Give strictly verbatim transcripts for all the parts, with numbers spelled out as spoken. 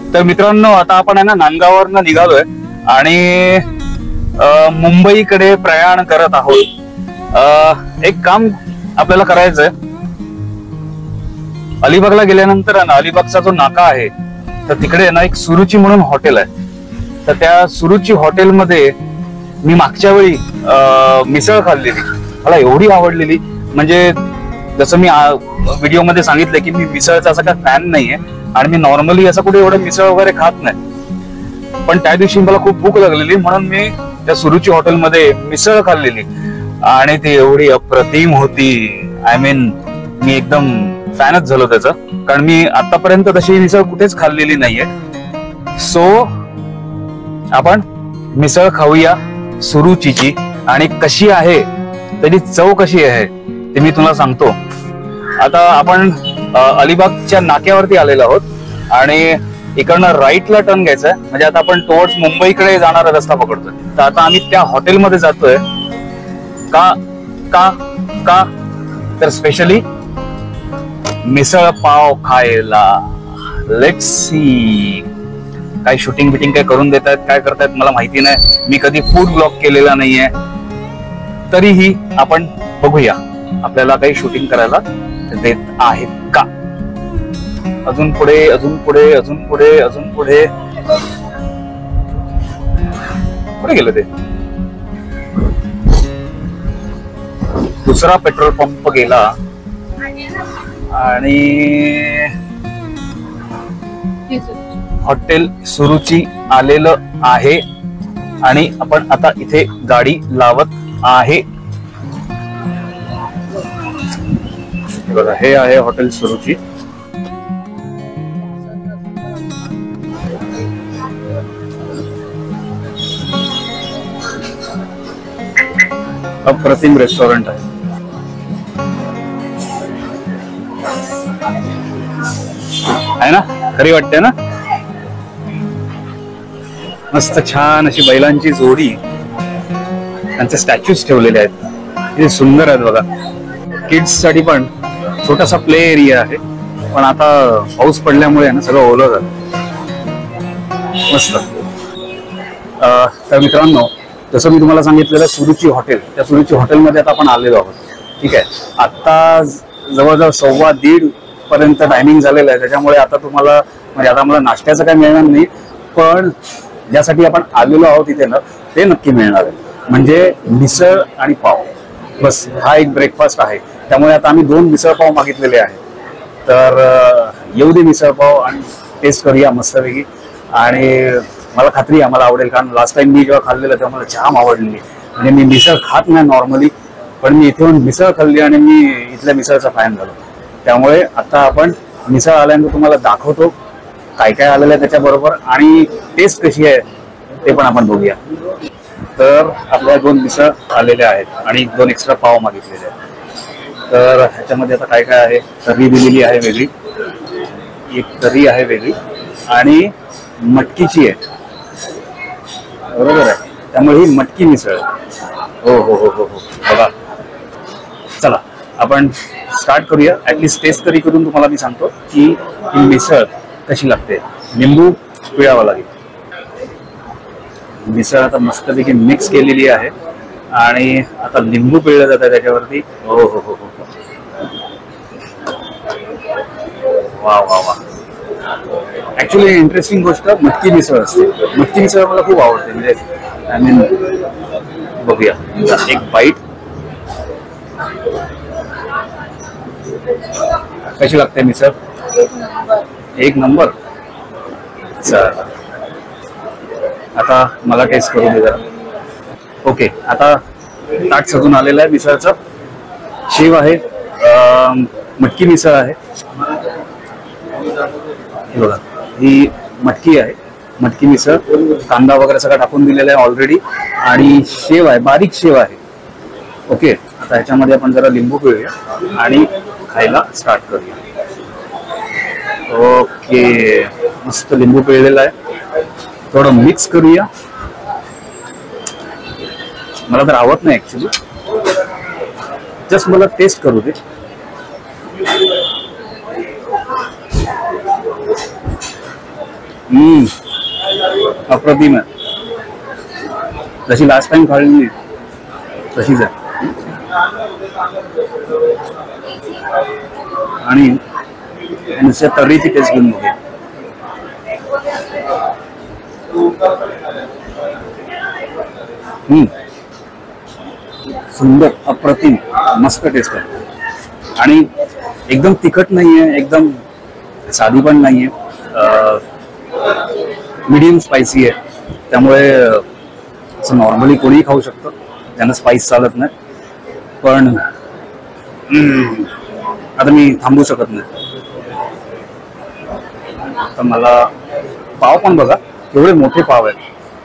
तर मित्रांनो, आता आपण आहे ना नांदगाववरनं निघालोय आणि मुंबईकडे प्रयाण करत आहोत। एक काम आपल्याला करायचंय, अलिबागला गेल्यानंतर ना अलिबागचा जो नाका आहे तर तिकडे ना एक सुरुची म्हणून हॉटेल आहे। तर त्या सुरुची हॉटेलमध्ये मी मागच्या वेळी मिसळ खाल्लेली, मला एवढी आवडलेली, म्हणजे जसं मी व्हिडिओ मध्ये सांगितलं की मी मिसळचा असा काही फॅन नाहीये आणि मी नॉर्मली असं कुठे एवढं मिसळ वगैरे खात नाही, पण त्या दिवशी मला खूप भूक लागलेली म्हणून मी त्या सुरुची हॉटेलमध्ये मिसळ खाल्लेली आणि ती एवढी अप्रतिम होती। आय मीन मी एकदम फॅनच झालो त्याचा, कारण मी आतापर्यंत तशी मिसळ कुठेच खाल्लेली नाहीये। सो आपण मिसळ खाऊया सुरुचीची, आणि कशी आहे त्याची चव कशी आहे ते मी तुला सांगतो। आता आपण अलिबागच्या नाक्यावरती आलेलो आहोत आणि इकडनं राईटला टर्न घ्यायचा आहे, म्हणजे आता आपण टुवर्ड्स मुंबईकडे जाणारा रस्ता पकडतोय। तर आता आम्ही त्या हॉटेलमध्ये जातोय का का का तर स्पेशली मिसळ पाव खायला। लेट्स सी काय शूटिंग बिटिंग काय करून देतात, काय करतायत मला माहिती नाही, मी कधी फूड ब्लॉग केलेला नाहीये, तरीही आपण बघूया आपल्याला काही शूटिंग करायला देत आहेत का। अजून पुढे अजून पुढे अजून पुढे अजून पुढे कुठे गेलं ते, दुसरा पेट्रोल पंप गेला आणि हॉटेल सुरुची आलेलं आहे आणि आपण आता इथे गाडी लावत आहे। बघा हे आहे हॉटेल सुरुची। अप्रतिम रेस्टॉरंट आहे, आहे ना, खरी वाटते ना, मस्त छान अशी बैलांची जोडी, त्यांचे स्टॅच्यूज ठेवलेले आहेत, हे सुंदर आहेत बघा। किड्स साठी पण छोटासा प्ले एरिया आहे, पण आता पाऊस पडल्यामुळे ना सगळं ओलं झालं, मस्त। तर मित्रांनो, जसं मी तुम्हाला सांगितलेलं सुरुची हॉटेल, त्या सुरुची हॉटेलमध्ये आता आपण आलेलो आहोत, ठीक आहे। आता जवळजवळ सव्वा दीड पर्यंत टायमिंग झालेलं आहे, त्याच्यामुळे आता तुम्हाला म्हणजे आता मला नाश्त्याचं काय मिळणार नाही, पण ज्यासाठी आपण आलेलो आहोत इथे ना ते नक्की मिळणार आहे, म्हणजे मिसळ आणि पाव, बस हा एक ब्रेकफास्ट आहे। त्यामुळे आता आम्ही दोन मिसळ पाव मागितलेले आहेत, तर येऊ दे मिसळ पाव आणि टेस्ट करूया मस्तपैकी। आणि मला खात्री आहे मला आवडेल, कारण लास्ट टाइम मी जेव्हा खाल्लेलं तेव्हा मला जाम आवडलेली, म्हणजे मी मिसळ खात नाही नॉर्मली, पण मी इथे येऊन मिसळ खाल्ली आणि मी इथल्या मिसळचा फॅन झालो। त्यामुळे आता आपण मिसळ आल्यानंतर तुम्हाला दाखवतो काय काय आलेलं आहे त्याच्याबरोबर आणि टेस्ट कशी आहे ते पण आपण बघूया। तर आपल्या दोन मिसळ आलेल्या आहेत आणि दोन एक्स्ट्रा पाव मागितलेले आहेत। तर ह्याच्यामध्ये आता काय काय आहे, तर्री दिलेली आहे वेगळी, एक तर्री आहे वेगळी आणि मटकीची आहे, बरोबर आहे, त्यामुळे ही मटकी मिसळ। हो हो हो हो हो बघा, चला आपण स्टार्ट करूया। ऍटलीस्ट टेस्ट तरी करून तुम्हाला मी सांगतो की ही मिसळ कशी लागते। लिंबू पिळावा लागेल, मिसळ आता मस्तपैकी मिक्स केलेली आहे आणि आता लिंबू पिळलं जात आहे त्याच्यावरती। हो हो हो हो वा वा वा। ऍक्च्युली इंटरेस्टिंग गोष्ट मटकी मिसळ असते, मटकी मिसळ मला खूप आवडते, म्हणजे आय मीन बघूया एक बाईट कशी लागते मिसळ। एक नंबर। चला आता मला टेस्ट करू दे जरा। ओके, आता ताट सजून आलेलं आहे मिसळचं, शेव आहे, मटकी मिसळ आहे, हे बघा ही मटकी आहे, मटकी मिसळ, कांदा वगैरे सगळं टाकून दिलेला आहे ऑलरेडी, आणि शेव आहे, बारीक शेव आहे। ओके, आता ह्याच्यामध्ये आपण जरा लिंबू पिळूया आणि खायला स्टार्ट करूया। ओके, मस्त लिंबू पिळलेला आहे, थोडं मिक्स करूया। मला तर आवडत नाही ऍक्च्युली, जस्ट मला टेस्ट करू दे। हम्म अप्रतिम आहे. जशी लास्ट टाइम खाल्ली तशीच आहे. आणि नुसत्या तर्रीची टेस्ट घेऊन बघे. हम्म सुंदर, अप्रतिम, मस्त टेस्ट आहे. आणि एकदम तिखट नाहीये, एकदम साधी पण नाहीये, मीडियम स्पायसी आहे. त्यामुळे असं नॉर्मली कोणीही खाऊ शकतं, त्यांना स्पाइस चालत नाही. पण आता मी थांबू शकत नाही. तर मला पाव पण बघा, एवढे मोठे पाव आहेत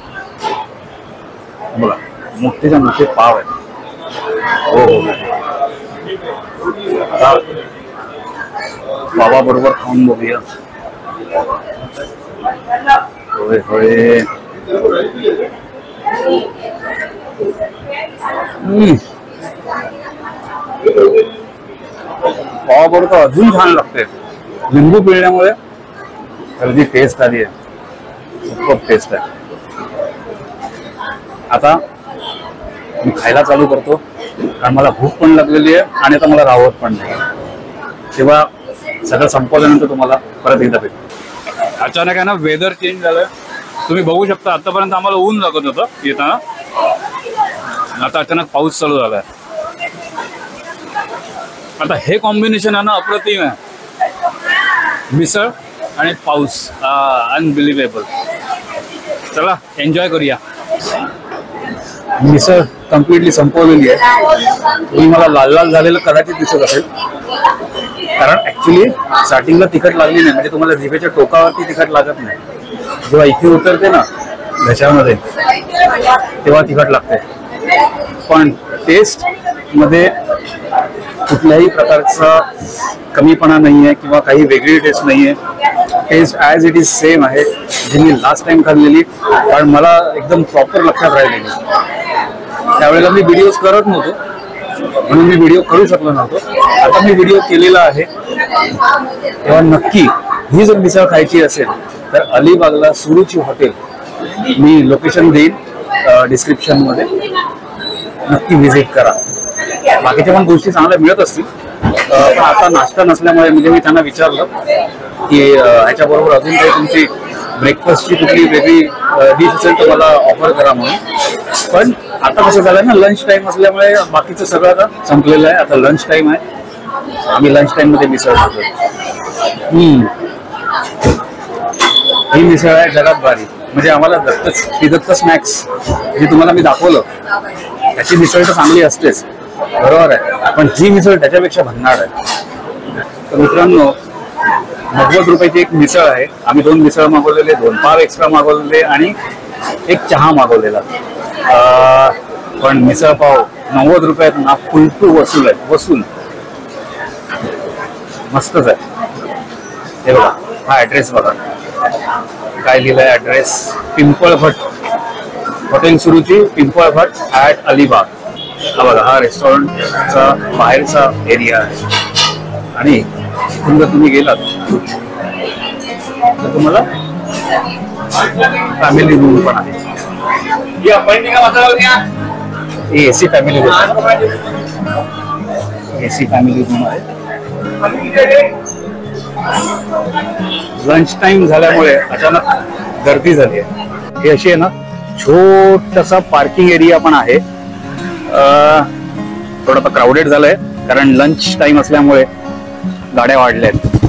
बघा, मोठेच्या मोठे पाव आहेत. हो हो आता पावा बरोबर खाऊन बघूया. होय होय. पावा बरोबर अजून छान लागते. लिंबू पिळल्यामुळे जी टेस्ट आली आहे, खूप टेस्ट आहे. आता मी खायला चालू करतो, कारण मला भूक पण लागलेली आहे आणि आता मला राहत पण नाही. तेव्हा सगळं संपवल्यानंतर तुम्हाला परत एकदा भेटतो. अचानक आहे ना वेदर चेंज झालं. तुम्ही बघू शकता, आतापर्यंत आम्हाला ऊन लागत होतं येताना, आता अचानक पाऊस चालू झालाय. आता हे कॉम्बिनेशन आहे ना अप्रतिम आहे. मिसळ आणि पाऊस, अनबिलिव्हेबल. चला एन्जॉय करूया. मिसळ कम्प्लिटली संपवलेली आहे. तुम्ही मला लाल लाल झालेलं कदाचित दिसत असेल, कारण ऍक्च्युली स्टार्टिंगला तिखट लागली नाही. म्हणजे तुम्हाला जिभेच्या टोकावरती तिखट लागत नाही. जेव्हा इथे उतरते ना घशामध्ये तेव्हा तिखट लागते. पण टेस्ट मध्ये कुठल्याही प्रकारचा कमीपणा नाहीये किंवा काही वेगळी टेस्ट नाहीये. Taste as it is same आहे जी मी लास्ट टाइम खाल्लेली, कारण मला एकदम प्रॉपर लक्षात राहिलेली. त्यावेळेला मी व्हिडिओज करत नव्हतो, म्हणून मी व्हिडिओ करू शकलो नव्हतो. आता मी व्हिडिओ केलेला आहे, तेव्हा नक्की ही जर मिसळ खायची असेल तर अलिबागला सुरुची हॉटेल, मी लोकेशन देईन डिस्क्रिप्शन मध्ये, नक्की व्हिजिट करा. बाकीच्या पण गोष्टी चांगल्या मिळत असतील, पण आता नाश्ता नसल्यामुळे म्हणजे मी त्यांना विचारलं की ह्याच्याबरोबर अजून काही तुमची ब्रेकफास्टची कुठली वेगळी डिश असेल तर मला ऑफर करा म्हणून. पण आता कसं झालंय ना, लंच टाइम असल्यामुळे बाकीचं सगळं आता संपलेलं आहे. आता लंच टाइम आहे, आम्ही लंच टाइम मध्ये मिसळ खातो. हम्म ही मिसळ आहे जगात भारी. म्हणजे आम्हाला दत्त श्री दत्त स्नॅक्स जे तुम्हाला मी दाखवलं त्याची मिसळ तर चांगली असतेच, बरोबर आहे, पण जी मिसळ त्याच्यापेक्षा भन्नाट आहे. तर मित्रांनो, नव्वद रुपयाची एक मिसळ आहे. आम्ही दोन मिसळ मागवलेले, दोन पाव एक्स्ट्रा मागवलेले आणि एक चहा मागवलेला. पण मिसळ पाव नव्वद रुपयात ना फुलटू वसूल आहे, वसूल मस्तच आहे. हे बघा, हा ऍड्रेस बघा काय लिहिलाय. Address Pimpalbhat, hotel Suruchi Pimpalbhat at Alibag. हा बघा, हा रेस्टॉरंटचा बाहेरचा एरिया आहे. आणि इथून जर तुम्ही गेलात तर तुम्हाला फॅमिली रूम पण आहे. AC family room, AC family room आहे. लंच टाइम झाल्यामुळे अचानक गर्दी झाली आहे. ही अशी आहे ना, छोटासा पार्किंग एरिया पण आहे. थोडंफार क्राऊडेड झालंय कारण लंच टाइम असल्यामुळे गाड्या वाढल्या आहेत.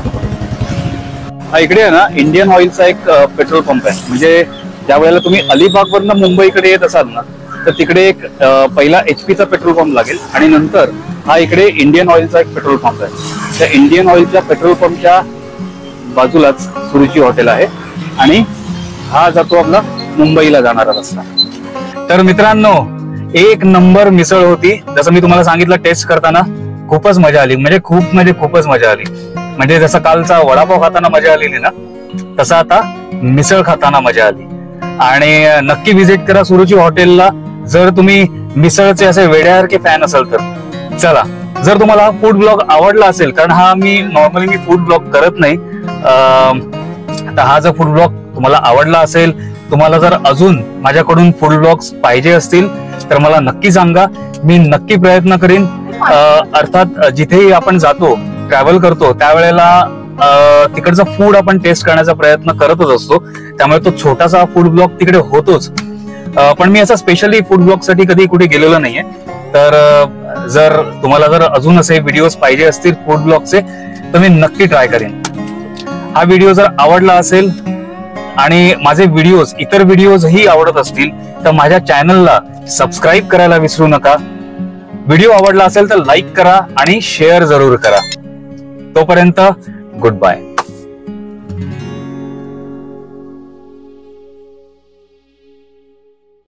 हा इकडे आहे ना इंडियन ऑइलचा एक पेट्रोल पंप आहे. म्हणजे ज्या वेळेला तुम्ही अलिबाग वरनं मुंबईकडे येत असाल ना, तर तिकडे एक पहिला एचपीचा पेट्रोल पंप लागेल आणि नंतर हा इकडे इंडियन ऑइलचा एक पेट्रोल पंप आहे. त्या इंडियन ऑइलच्या पेट्रोल पंपच्या बाजूलाच सुरुची हॉटेल आहे आणि हा जातो आपला मुंबईला जाणारा रस्ता. तर मित्रांनो, एक नंबर मिसळ होती. जसं मी तुम्हाला सांगितलं, टेस्ट करताना खूपच मजा आली. म्हणजे खूप म्हणजे खूपच मजा आली. म्हणजे जसं कालचा वडापाव खाताना मजा आलेली ना, तसं आता मिसळ खाताना मजा आली. आणि नक्की व्हिजिट करा सुरुची हॉटेलला जर तुम्ही मिसळचे असे वेड्यासारखे फॅन असाल तर. चला, जर तुम्हाला हा फूड ब्लॉग आवडला असेल, कारण हा मी नॉर्मली मी फूड ब्लॉग करत नाही, तर हा जर फूड ब्लॉग तुम्हाला आवडला असेल, तुम्हाला जर अजून माझ्याकडून फूड ब्लॉग्स पाहिजे असतील तर मला नक्की सांगा. मी नक्की प्रयत्न करीन. अर्थात जिथेही आपण जातो, ट्रॅव्हल करतो, त्यावेळेला तिकडचं फूड आपण टेस्ट करण्याचा प्रयत्न करतच असतो. त्यामुळे तो छोटासा फूड ब्लॉग तिकडे होतोच. पण मी असं स्पेशली फूड ब्लॉग साठी कधी कुठे गेलेलो नाहीये. तर जर तुम्हाला जर अजून असे व्हिडिओज पाहिजे असतील फूड ब्लॉगचे तर मी नक्की ट्राय करेन. हा व्हिडिओ जर आवडला असेल आणि माझे व्हिडिओज इतर व्हिडिओजही आवडत असतील तर माझ्या चॅनलला सबस्क्राईब करायला विसरू नका. व्हिडिओ आवडला असेल तर लाईक करा आणि शेअर जरूर करा. तोपर्यंत गुड बाय.